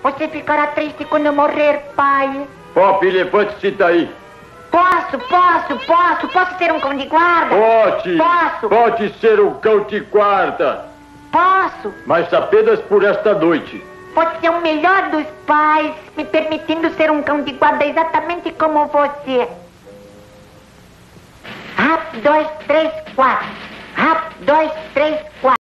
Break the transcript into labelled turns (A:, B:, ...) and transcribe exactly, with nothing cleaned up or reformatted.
A: Você ficará triste quando eu morrer, pai.
B: Pop, levante-se daí.
A: Posso, posso, posso, posso ser um cão de guarda?
B: Pode.
A: Posso.
B: Pode ser um cão de guarda.
A: Posso.
B: Mas apenas por esta noite.
A: Pode ser o melhor dos pais, me permitindo ser um cão de guarda exatamente como você. Rap, dois, três, quatro. Rap, dois, três, quatro.